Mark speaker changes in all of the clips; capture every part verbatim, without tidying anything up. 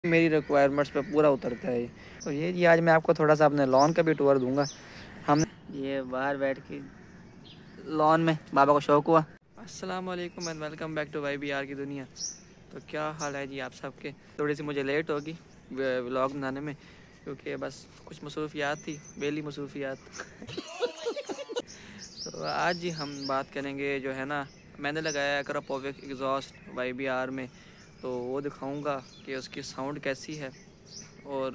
Speaker 1: मेरी रिक्वायरमेंट्स पे पूरा उतरता है। तो ये जी आज मैं आपको थोड़ा सा अपने लॉन का भी टूर दूंगा। हम ये बाहर बैठ के लॉन में बाबा को शौक हुआ। अस्सलाम वालेकुम and welcome back to Y B R की दुनिया। तो क्या हाल है जी आप सबके। थोड़ी सी मुझे लेट होगी व्लॉग बनाने में क्योंकि बस कुछ मसरूफियात थी, बेली मसरूफियात। तो आज जी हम बात करेंगे जो है ना, मैंने लगाया है Akrapovic exhaust Y B R में, तो वो दिखाऊंगा कि उसकी साउंड कैसी है और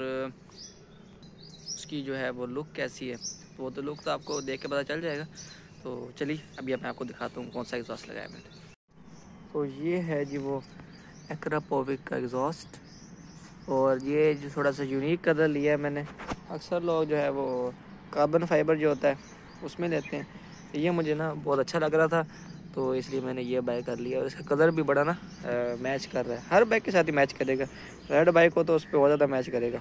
Speaker 1: उसकी जो है वो लुक कैसी है। तो वो तो लुक तो आपको देख के पता चल जाएगा। तो चलिए अभी मैं आपको दिखाता हूँ कौन सा एग्जॉस्ट लगाया मैंने। तो ये है जी वो क्रापोविक का एग्जॉस्ट, और ये जो थोड़ा सा यूनिक कलर लिया है मैंने। अक्सर लोग जो है वो कार्बन फाइबर जो होता है उसमें लेते हैं, ये मुझे ना बहुत अच्छा लग रहा था तो इसलिए मैंने ये बाय कर लिया। और इसका कलर भी बड़ा ना आ, मैच कर रहा है, हर बाइक के साथ ही मैच करेगा। रेड बाइक हो तो उस पर बहुत ज़्यादा मैच करेगा।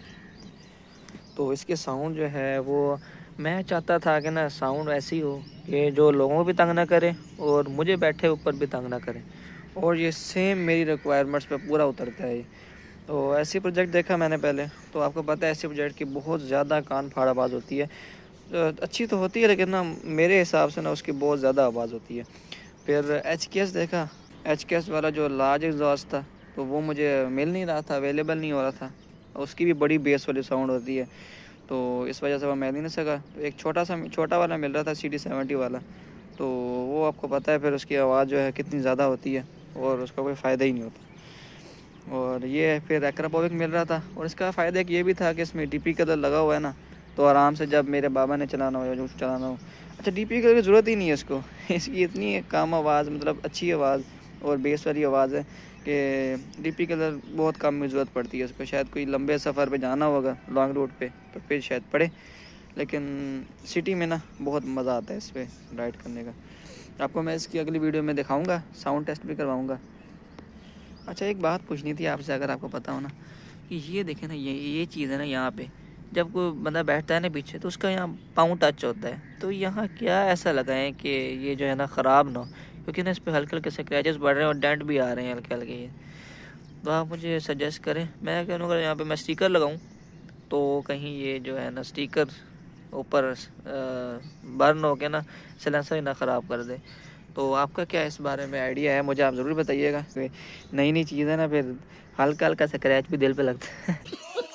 Speaker 1: तो इसके साउंड जो है वो मैं चाहता था कि ना साउंड ऐसी हो कि जो लोगों को भी तंग ना करे और मुझे बैठे ऊपर भी तंग ना करे, और ये सेम मेरी रिक्वायरमेंट्स पे पूरा उतरता है। तो ऐसी प्रोजेक्ट देखा मैंने पहले, तो आपको पता है ऐसी प्रोजेक्ट की बहुत ज़्यादा कान फाड़ आवाज़ होती है। तो अच्छी तो होती है लेकिन ना मेरे हिसाब से ना उसकी बहुत ज़्यादा आवाज़ होती है। फिर एच के एस देखा, एच के एस वाला जो लार्ज एग्जॉस्ट था तो वो मुझे मिल नहीं रहा था, अवेलेबल नहीं हो रहा था। उसकी भी बड़ी बेस वाली साउंड होती है तो इस वजह से वो मिल ही नहीं सका। तो एक छोटा सा छोटा वाला मिल रहा था, सी डी सेवेंटी वाला, तो वो आपको पता है फिर उसकी आवाज़ जो है कितनी ज़्यादा होती है और उसका कोई फ़ायदा ही नहीं होता। और ये फिर एक्रापोविक मिल रहा था, और इसका फ़ायदा एक ये भी था कि इसमें डी पी कलर लगा हुआ है ना, तो आराम से जब मेरे बाबा ने चलाना हो या जो चलाना हो, अच्छा डी पी कलर की ज़रूरत ही नहीं है इसको। इसकी इतनी कम आवाज़, मतलब अच्छी आवाज़ और बेस वाली आवाज़ है कि डी पी कलर बहुत कम में ज़रूरत पड़ती है इसको। शायद कोई लंबे सफ़र पे जाना होगा लॉन्ग रूट पे तो फिर शायद पड़े, लेकिन सिटी में ना बहुत मज़ा आता है इस पर राइड करने का। आपको मैं इसकी अगली वीडियो में दिखाऊंगा, साउंड टेस्ट भी करवाऊंगा। अच्छा एक बात पूछनी थी आपसे, अगर आपको पता हो ना कि ये देखें ना, ये ये चीज़ है ना, यहाँ पे जब कोई बंदा बैठता है ना पीछे तो उसका यहाँ पाँव टच होता है, तो यहाँ क्या ऐसा लगा है कि ये जो है ना ख़राब ना हो, क्योंकि ना इस पर हल्के हल्के स्क्रैचेस बढ़ रहे हैं और डेंट भी आ रहे हैं हल्के हल्के। ये तो आप मुझे सजेस्ट करें, मैं कहूँ अगर यहाँ पे मैं स्टिकर लगाऊँ तो कहीं ये जो है ना स्टिकर ऊपर बर्न हो के ना सिलेंसर ही ना ख़राब कर दे। तो आपका क्या इस बारे में आइडिया है, मुझे आप ज़रूर बताइएगा। नई नई चीज़ है ना, फिर हल्का हल्का स्क्रैच भी दिल पे लगता है।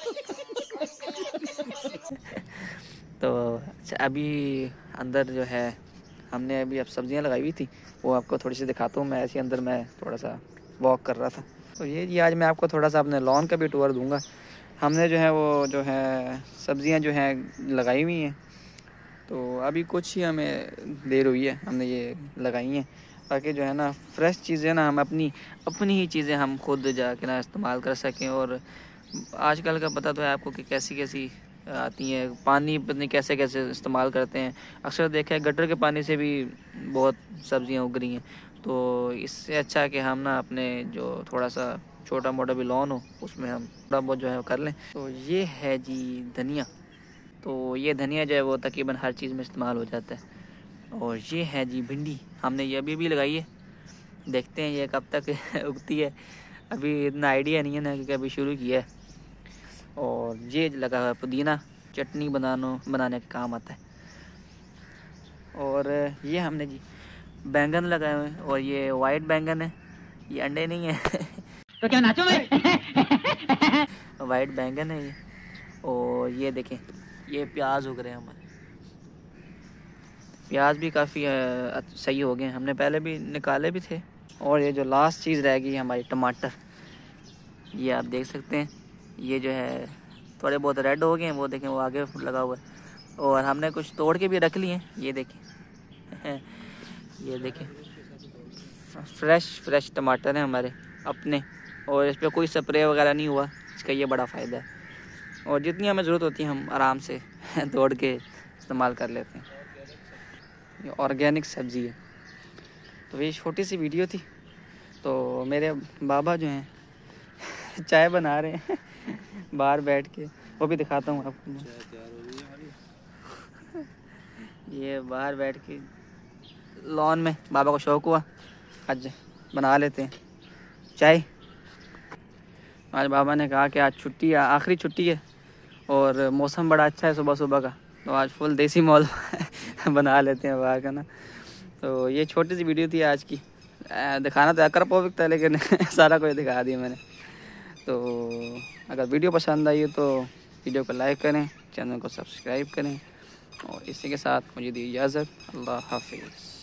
Speaker 1: तो अच्छा अभी अंदर जो है हमने अभी अब सब्जियां लगाई हुई थी, वो आपको थोड़ी सी दिखाता हूँ। मैं ऐसे अंदर मैं थोड़ा सा वॉक कर रहा था। तो ये जी आज मैं आपको थोड़ा सा अपने लॉन का भी टूर दूंगा। हमने जो है वो जो है सब्जियां जो हैं लगाई हुई हैं, तो अभी कुछ ही हमें देर हुई है हमने ये लगाई हैं, ताकि जो है ना फ्रेश चीज़ें ना हम अपनी अपनी ही चीज़ें हम खुद जाके ना इस्तेमाल कर सकें। और आजकल का पता तो है आपको कि कैसी कैसी आती हैं, पानी पता नहीं कैसे कैसे इस्तेमाल करते हैं। अक्सर देखा है गटर के पानी से भी बहुत सब्जियां उग रही हैं। तो इससे अच्छा है कि हम ना अपने जो थोड़ा सा छोटा मोटा भी लॉन हो उसमें हम थोड़ा बहुत जो है कर लें। तो ये है जी धनिया। तो ये धनिया जो है वो तकरीबन हर चीज़ में इस्तेमाल हो जाता है। और ये है जी भिंडी, हमने ये अभी भी लगाई है, देखते हैं ये कब तक उगती है। अभी इतना आइडिया नहीं है ना क्योंकि अभी शुरू किया है। और ये लगा हुआ है पुदीना, चटनी बनानो बनाने का काम आता है। और ये हमने जी बैंगन लगाए हुए हैं, और ये वाइट बैंगन है, ये अंडे नहीं है।
Speaker 2: तो क्या नाचो मैं।
Speaker 1: वाइट बैंगन है ये। और ये देखें ये प्याज उग रहे हैं हमारे, प्याज भी काफ़ी सही हो गए, हमने पहले भी निकाले भी थे। और ये जो लास्ट चीज़ रह गई हमारी टमाटर, ये आप देख सकते हैं, ये जो है थोड़े बहुत रेड हो गए हैं, वो देखें वो आगे लगा हुआ है। और हमने कुछ तोड़ के भी रख लिए हैं, ये देखें। ये देखें फ्रेश फ्रेश टमाटर हैं हमारे अपने, और इस पर कोई स्प्रे वगैरह नहीं हुआ, इसका ये बड़ा फ़ायदा है। और जितनी हमें ज़रूरत होती है हम आराम से तोड़ के इस्तेमाल कर लेते हैं। ये ऑर्गेनिक सब्ज़ी है। तो ये छोटी सी वीडियो थी। तो मेरे बाबा जो हैं चाय बना रहे हैं बाहर बैठ के, वो भी दिखाता हूँ आपको। ये बाहर बैठ के लॉन में बाबा को शौक हुआ आज बना लेते हैं चाय। आज बाबा ने कहा कि आज छुट्टी है, आखिरी छुट्टी है और मौसम बड़ा अच्छा है सुबह सुबह का, तो आज फुल देसी माहौल बना लेते हैं बाहर का ना। तो ये छोटी सी वीडियो थी आज की, दिखाना तो एक्वापोविक था लेकिन सारा कुछ दिखा दिया मैंने। तो अगर वीडियो पसंद आई हो तो वीडियो को लाइक करें, चैनल को सब्सक्राइब करें और इसी के साथ मुझे दी इजाज़त। अल्लाह हाफिज़।